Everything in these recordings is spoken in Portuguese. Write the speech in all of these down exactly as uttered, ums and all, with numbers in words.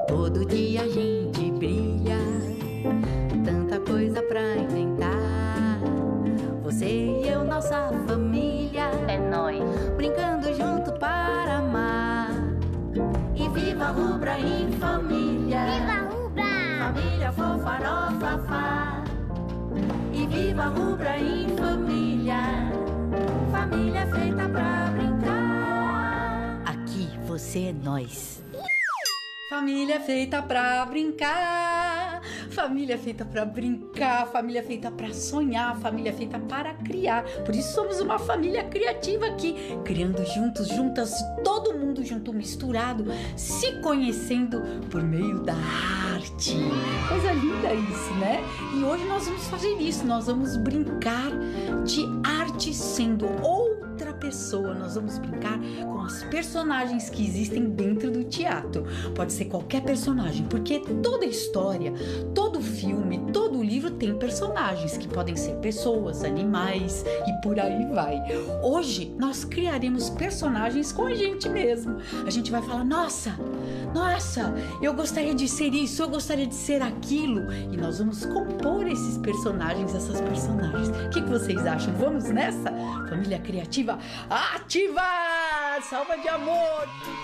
Todo dia a gente brilha, tanta coisa pra inventar. Você e eu, nossa família, É nóis. brincando junto para amar. E viva a Rubra em família. Viva a Rubra! Família fofarofafá. E viva a Rubra em família. Família feita pra brincar. Aqui você é nós. Família feita pra brincar, família feita pra brincar, família feita pra sonhar, família feita para criar. Por isso somos uma família criativa aqui, criando juntos, juntas, todo mundo junto, misturado, se conhecendo por meio da arte. Coisa linda isso, né? E hoje nós vamos fazer isso, nós vamos brincar de arte sendo outra pessoa. Nós vamos brincar com as personagens que existem dentro do teatro. Pode ser qualquer personagem, porque toda história, todo filme, todo livro tem personagens que podem ser pessoas, animais e por aí vai. Hoje nós criaremos personagens com a gente mesmo. A gente vai falar, nossa, nossa, eu gostaria de ser isso, eu gostaria de ser aquilo. E nós vamos compor esses personagens, essas personagens. O que, que vocês acham? Vamos nessa? Família criativa ativa! Salva de amor!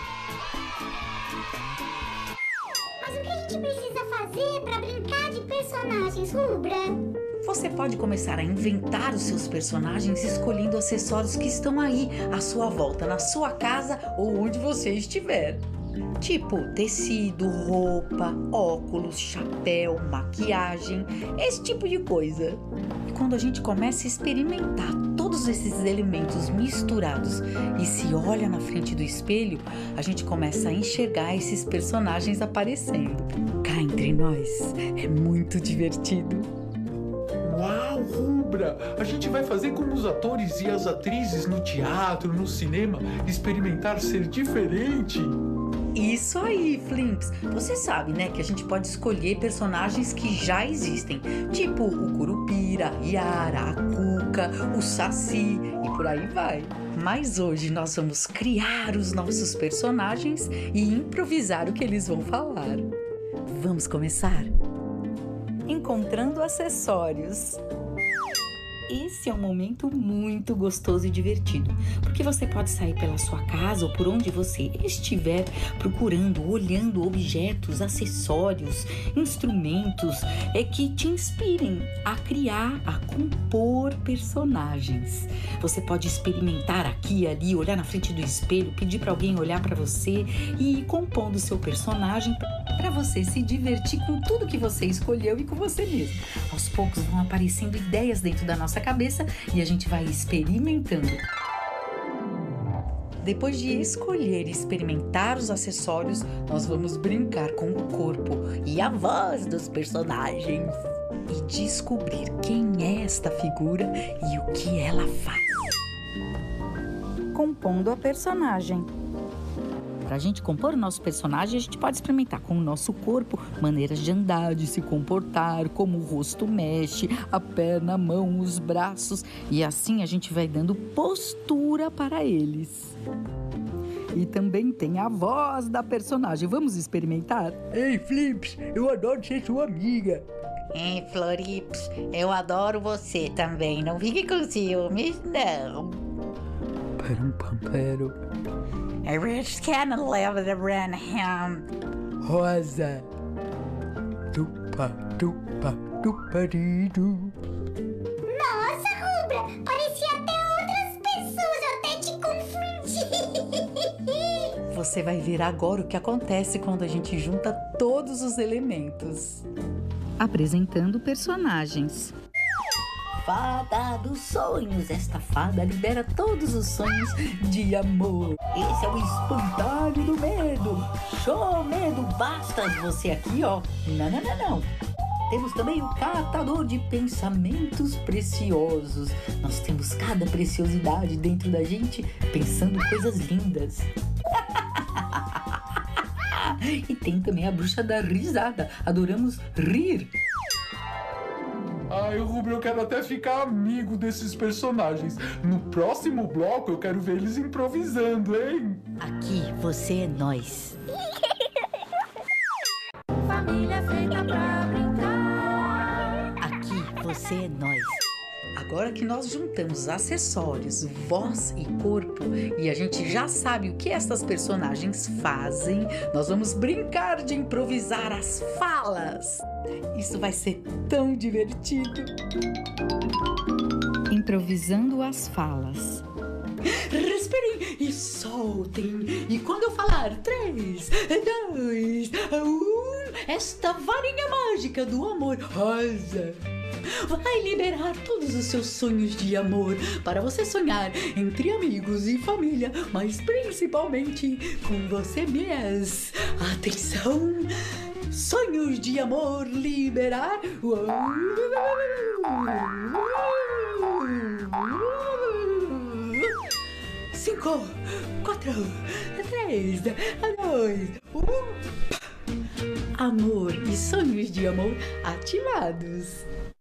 Mas o que a gente precisa fazer pra brincar de personagens, Rubra? Você pode começar a inventar os seus personagens escolhendo acessórios que estão aí à sua volta, na sua casa ou onde você estiver. Tipo tecido, roupa, óculos, chapéu, maquiagem, esse tipo de coisa. E quando a gente começa a experimentar todos esses elementos misturados e se olha na frente do espelho, a gente começa a enxergar esses personagens aparecendo. Cá entre nós, é muito divertido. Uau, Rubra! A gente vai fazer como os atores e as atrizes no teatro, no cinema, experimentar ser diferente. Isso aí, Flimps. Você sabe, né, que a gente pode escolher personagens que já existem, tipo o Curupira, a Yara, a Cuca, o Saci e por aí vai. Mas hoje nós vamos criar os nossos personagens e improvisar o que eles vão falar. Vamos começar? Encontrando acessórios. Esse é um momento muito gostoso e divertido, porque você pode sair pela sua casa ou por onde você estiver procurando, olhando objetos, acessórios, instrumentos é que te inspirem a criar, a compor personagens. Você pode experimentar aqui e ali, olhar na frente do espelho, pedir para alguém olhar para você e ir compondo o seu personagem para você se divertir com tudo que você escolheu e com você mesmo. Aos poucos vão aparecendo ideias dentro da nossa cabeça e a gente vai experimentando. Depois de escolher e experimentar os acessórios, nós vamos brincar com o corpo e a voz dos personagens e descobrir quem é esta figura e o que ela faz. Compondo a personagem. Para a gente compor o nosso personagem, a gente pode experimentar com o nosso corpo maneiras de andar, de se comportar, como o rosto mexe, a perna, a mão, os braços. E assim a gente vai dando postura para eles. E também tem a voz da personagem. Vamos experimentar? Ei, Flips, eu adoro ser sua amiga. Ei, Florips, eu adoro você também. Não fique com ciúmes, não. Param, pam, paro. I just can't live around him. Rosa. Tupa, tupa, tuparidu. Nossa, Rubra! Parecia até outras pessoas, eu até te confundi. Você vai ver agora o que acontece quando a gente junta todos os elementos. Apresentando personagens. Fada dos sonhos, esta fada libera todos os sonhos de amor. Esse é o espantalho do medo. Show, medo, basta você aqui, ó. Não, não, não, não. Temos também o catador de pensamentos preciosos. Nós temos cada preciosidade dentro da gente, pensando coisas lindas. E tem também a bruxa da risada. Adoramos rir. Ai, Rubra, eu quero até ficar amigo desses personagens. No próximo bloco eu quero ver eles improvisando, hein? Aqui você é nós. família feita pra brincar. Aqui você é nós. Agora que nós juntamos acessórios, voz e corpo e a gente já sabe o que essas personagens fazem, nós vamos brincar de improvisar as falas. Isso vai ser tão divertido. Improvisando as falas. Respirem e soltem. E quando eu falar três, dois, um, esta varinha mágica do amor rosa vai liberar todos os seus sonhos de amor para você sonhar entre amigos e família, mas principalmente com você mesmo. Atenção! Sonhos de amor liberar. Cinco, quatro, três, dois, um. Amor e sonhos de amor ativados.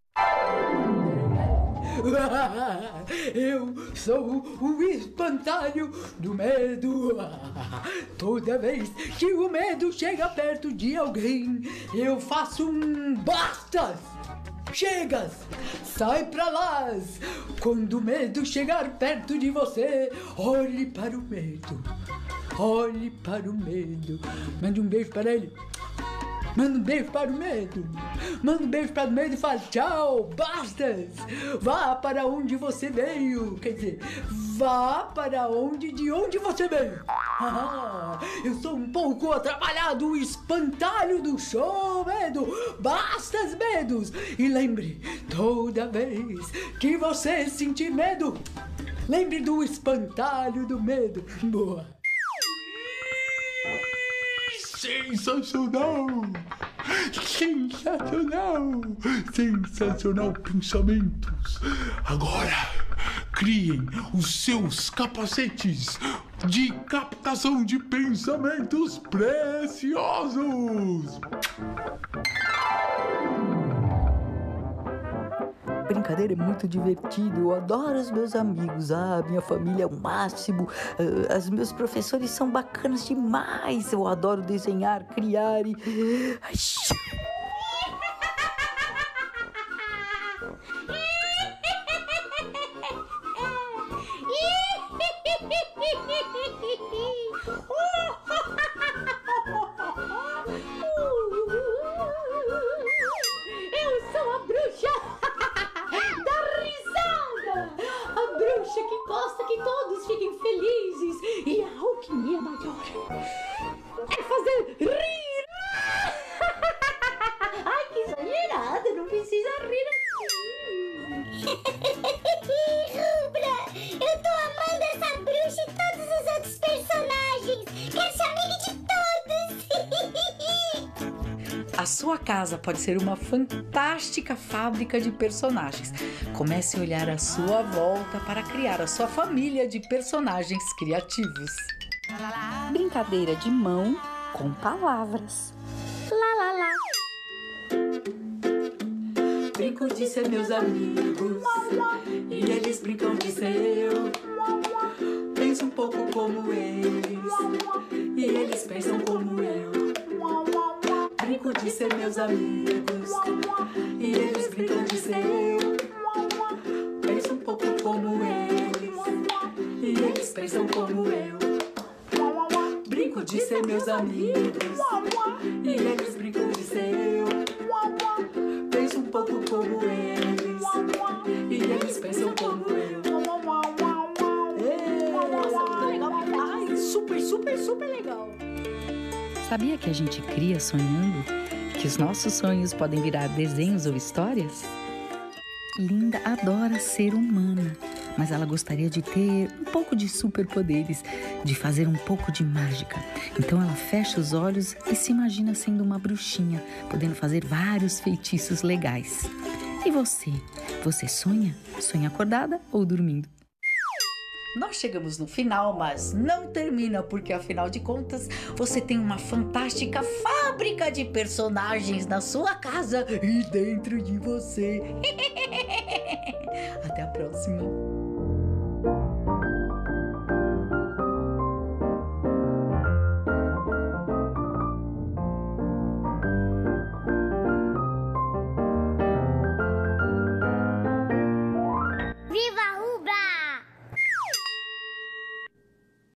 Eu sou o espantalho do medo. Toda vez que o medo chega perto de alguém, eu faço um bastas. Chegas, sai pra lá. Quando o medo chegar perto de você, olhe para o medo. Olhe para o medo. Mande um beijo para ele. Manda um beijo para o medo. Manda um beijo para o medo e fala tchau, bastas. Vá para onde você veio. Quer dizer, vá para onde, de onde você veio. Ah, eu sou um pouco atrapalhado, o espantalho do show, medo. Bastas, medos. E lembre, toda vez que você sentir medo, lembre do espantalho do medo. Boa. Sensacional! Sensacional! Sensacional pensamentos! Agora, criem os seus capacetes de captação de pensamentos preciosos! Brincadeira é muito divertido, eu adoro os meus amigos, ah, minha família é o máximo, ah, os meus professores são bacanas demais, eu adoro desenhar, criar e... Ai, eu sou a bruxa! Que gosta que todos fiquem felizes e a alquimia maior é fazer rir. Ai, que exagerada, não precisa rir assim. Rubra, eu tô amando essa bruxa e todos os outros personagens. Quero ser amiga de todos. A sua casa pode ser uma fantástica fábrica de personagens. Comece a olhar à sua volta para criar a sua família de personagens criativos. Brincadeira de mão com palavras. Lá, lá, lá. Brinco de ser meus amigos e eles brincam de ser eu. Penso um pouco como eles e eles pensam como eu. Brinco de ser meus amigos e eles brincam de ser eu. Penso um pouco como eles e eles pensam como eu. Brinco de ser meus amigos e eles brincam de ser eu. Penso um pouco como eles e eles pensam como eu. Nossa, muito legal. Ai, super, super, super legal. Sabia que a gente cria sonhando? Que os nossos sonhos podem virar desenhos ou histórias? Linda adora ser humana, mas ela gostaria de ter um pouco de superpoderes, de fazer um pouco de mágica. Então ela fecha os olhos e se imagina sendo uma bruxinha, podendo fazer vários feitiços legais. E você? Você sonha? Sonha acordada ou dormindo? Nós chegamos no final, mas não termina, porque afinal de contas, você tem uma fantástica fábrica de personagens na sua casa e dentro de você. Até a próxima. Viva